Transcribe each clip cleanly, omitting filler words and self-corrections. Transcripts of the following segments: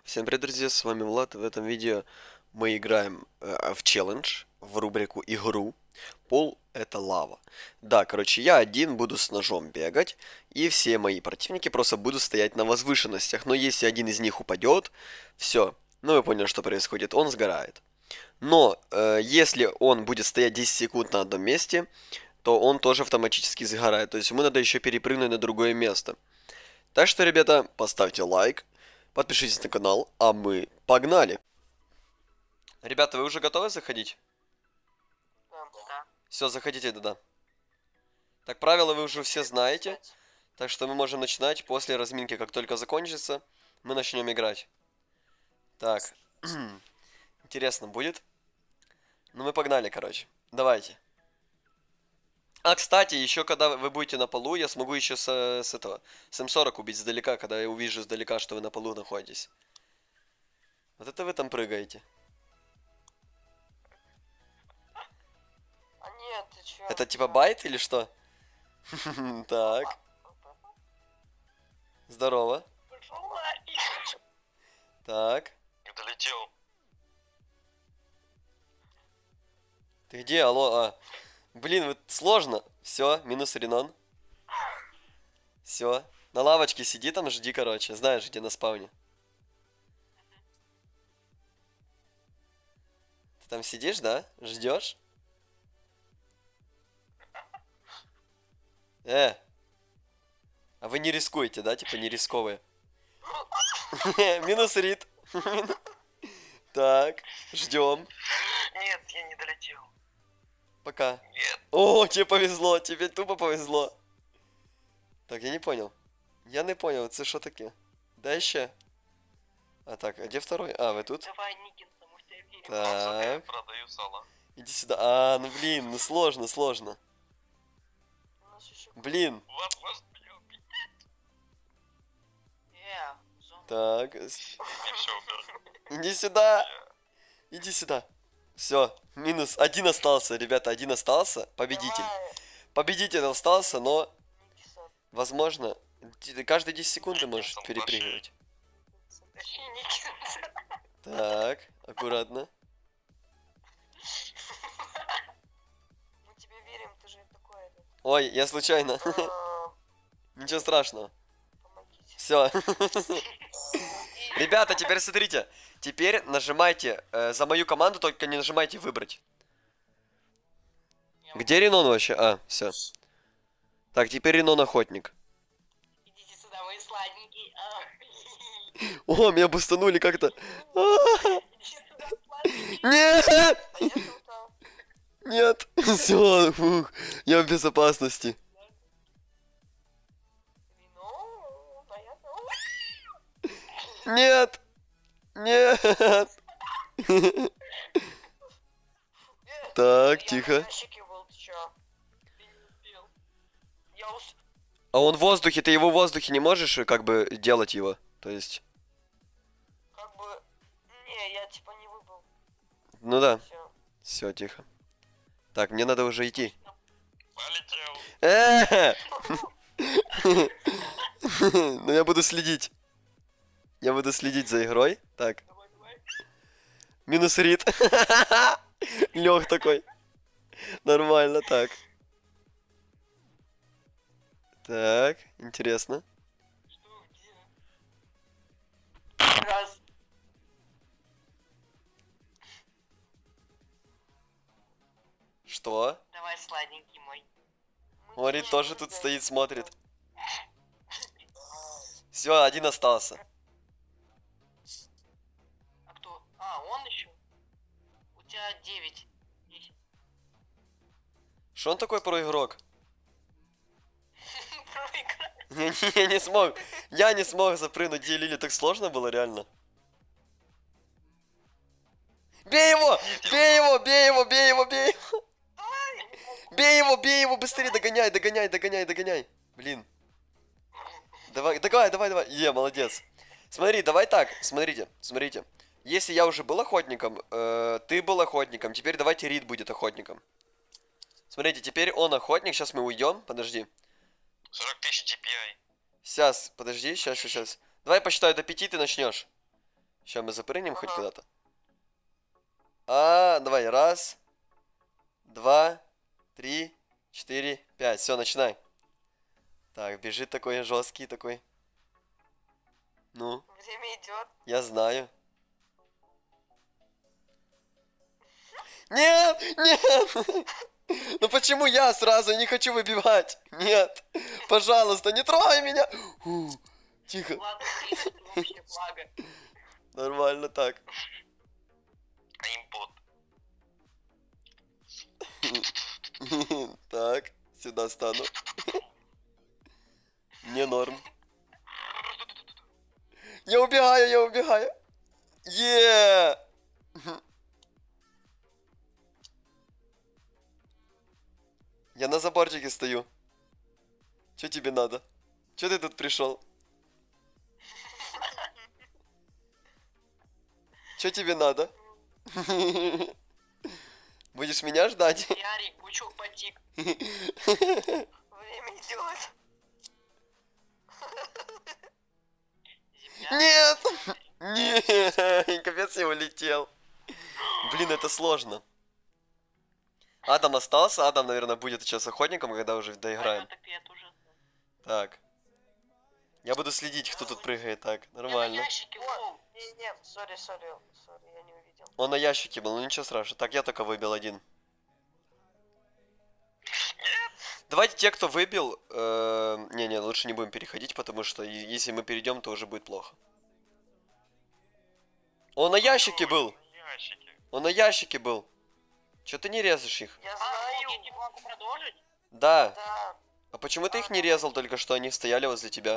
Всем привет, друзья, с вами Влад, и в этом видео мы играем в челлендж, в рубрику «Игру». Пол — это лава. Да, короче, я один буду с ножом бегать, и все мои противники просто будут стоять на возвышенностях, но если один из них упадет, все, ну вы поняли, что происходит, он сгорает. Но если он будет стоять 10 секунд на одном месте, то он тоже автоматически сгорает, то есть ему надо еще перепрыгнуть на другое место. Так что, ребята, поставьте лайк, подпишитесь на канал, а мы погнали! Ребята, вы уже готовы заходить? Да. Все, заходите туда. Так, правила вы уже все знаете, так что мы можем начинать после разминки. Как только закончится, мы начнем играть. Так, интересно будет? Ну мы погнали, короче. Давайте. А, кстати, еще когда вы будете на полу, я смогу еще с этого, с М40 убить сдалека, когда я увижу сдалека, что вы на полу находитесь. Вот это вы там прыгаете. А нет, ты чё? Это типа байт или что? Так, здорово. Пошёл нафиг. Так, Не долетел. ты где? Алло, а. Блин, вот сложно. Все, минус Ренон. Все. На лавочке сиди там, жди, короче. Знаешь, где на спауне. Ты там сидишь, да? Ждешь? А вы не рискуете, да? Типа не рисковые. Минус Рид. Так, ждем. Нет, я не долетел. Пока. Нет. О, тебе повезло, тебе тупо повезло. Так, я не понял. Я не понял, это что таке? Да еще. А так, а где второй? А, вы тут? Давай, Никин, потому что я верю. Я Так, продаю сало. иди сюда. А, ну блин, ну сложно, сложно. У нас ещё... Блин. Влад вас любит. зона. Так, И все, умер. иди сюда. Иди сюда. Все, минус. Один остался, ребята, один остался. Победитель. Давай, Победитель остался, но, Никисон. возможно, каждые 10 секунд ты можешь Никисон, перепрыгивать. Точнее, Никисон. Так, аккуратно. Мы тебе верим, ты же такой этот. Ой, я случайно. Ничего страшного. Помогите. Все. Ребята, теперь смотрите. Теперь нажимайте за мою команду, только не нажимайте выбрать. Где Ренон вообще? А, все. Так, теперь Ренон охотник. Идите сюда, мои сладенькие. О, меня бустанули как-то. Иди сюда, сладенькие. Нет! А я тут, Нет! Все, фух, я в безопасности. ну, понятно. Нет! Нет! Так, Я тихо. на ящике был, ты чё? Ты не успел. А он в воздухе, ты его в воздухе не можешь как бы делать его? То есть... Как бы... Не, я типа не выбыл. Ну да. Все. Все, тихо. Так, мне надо уже идти. Полетел. Ну я буду следить. Я буду следить за игрой. Так, Давай, давай. минус Рид. Лег такой. Нормально, так. Так, интересно. Что, где? Раз. Что? Давай, сладенький мой. О, Рид тоже тут стоит, смотрит. Все, один остался. А кто? А, он еще? У тебя 9. 10. Что он такой проигрок? Проиграл. Я не смог. Я не смог запрыгнуть, где Лили. Так сложно было, реально. Бей его! Бей его! Бей его! Бей его! Бей его! Бей его! Быстрее! Догоняй! Догоняй! Догоняй! Догоняй! Блин. Давай, давай, давай, давай. Молодец. Смотри, давай так. Смотрите, смотрите. Если я уже был охотником, ты был охотником, теперь давайте Рид будет охотником. Смотрите, теперь он охотник. Сейчас мы уйдем. Подожди. 40 тысяч DPI. Сейчас, подожди, сейчас. Давай посчитаю до 5, ты начнешь. Сейчас мы запрыгнем хоть Ага. куда-то. Давай, 1, 2, 3, 4, 5. Все, начинай. Так, бежит такой жесткий такой. Ну, Время идет. я знаю. Нет, нет. Ну почему я сразу не хочу выбивать? Нет, пожалуйста, не трогай меня. Тихо, Ладно, блин, это вообще благо. нормально так. Аимбот. Так, сюда стану. Не норм. Я убегаю, я убегаю. Е! Я на заборчике стою. Что тебе надо? Че ты тут пришел? Че тебе надо? Будешь меня ждать? Ярик, пучок потик. Время идет. Земля. Нет! Нет! Капец, я улетел. Блин, это сложно. Адам остался. Адам, наверное, будет сейчас охотником, когда уже доиграем. Это пипец ужасно. Так. Я буду следить, кто тут прыгает. Так, Я на нормально. ящике, воу. Не, сори, я не увидел. Он на ящике был, ну ничего страшного. Так, я только выбил один. Давайте те, кто выбил... Не-не, лучше не будем переходить, потому что если мы перейдем, то уже будет плохо. Он на ящике был! Ящики. Он на ящике был! Че ты не резаешь их? Я А, знаю. я типа могу продолжить? Да. Да. А почему ты их не резал только что? Они стояли возле тебя.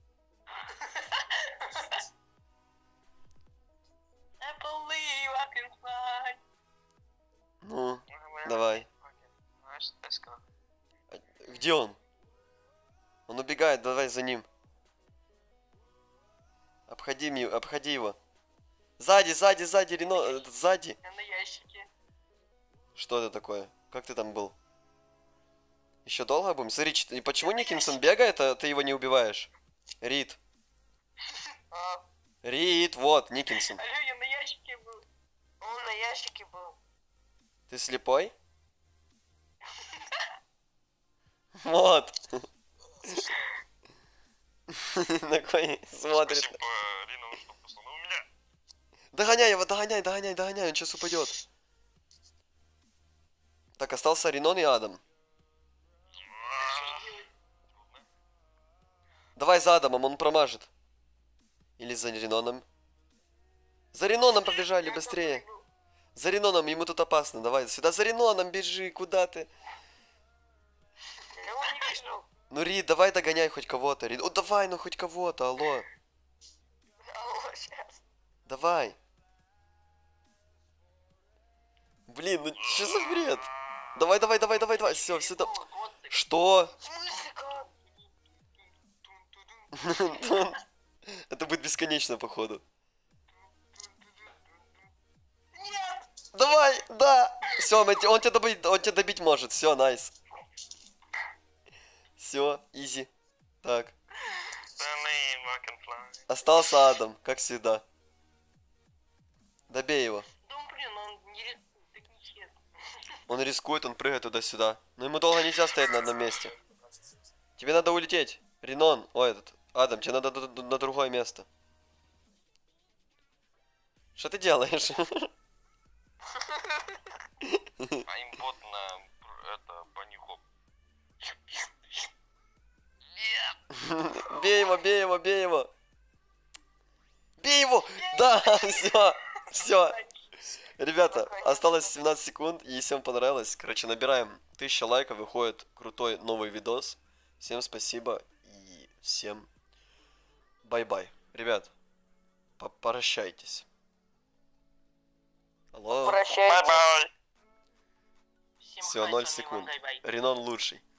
I believe I can fly. Ну, давай. Let's go. Где он? Он убегает, давай за ним. Обходи его. Сзади, Рено, сзади. Я на ящике. Что это такое? Как ты там был? Еще долго будем? Смотри, и почему Никинсон бегает, а ты его не убиваешь? Рид. А, Рид, вот, Никинсон. Алло, я на ящике был. он на ящике был. Ты слепой? Вот. Такой смотрит. Спасибо, Рина, что послал. У меня. Догоняй его, догоняй, он сейчас упадет. Так, остался Ренон и Адам. Давай за Адамом, он промажет. Или за Реноном. За Реноном побежали, быстрее. За Реноном, ему тут опасно. Давай сюда, за Реноном бежи, куда ты? Я его не вижу. Ну, Рид, давай догоняй хоть кого-то. Рид, давай, ну хоть кого-то, алло. Алло, сейчас. Давай. Блин, ну что за бред? Давай. Все, сюда. Вот ты. Что? В смысле как? Это будет бесконечно, походу. Нет. Давай, да. Все, он тебя добить может. Все, найс. Все, изи. Так. The name I can fly. Остался Адам, как всегда. Добей его. Да, блин, он не рискует, так нечестно. Он рискует, он прыгает туда-сюда. Но ему долго нельзя стоять на одном месте. Тебе надо улететь. Ренон, Адам, тебе надо на другое место. Что ты делаешь? Аимбот на это банихоп. Бей его. Бей его! Да, все. Ребята, осталось 17 секунд, и если вам понравилось, короче, набираем 1000 лайков, выходит крутой новый видос. Всем спасибо и всем бай-бай. Ребят, прощайтесь. Алло. Прощайте. Бай-бай. Всем Все, хай, 0 с вами секунд. Иван Гайбай. Ренон лучший.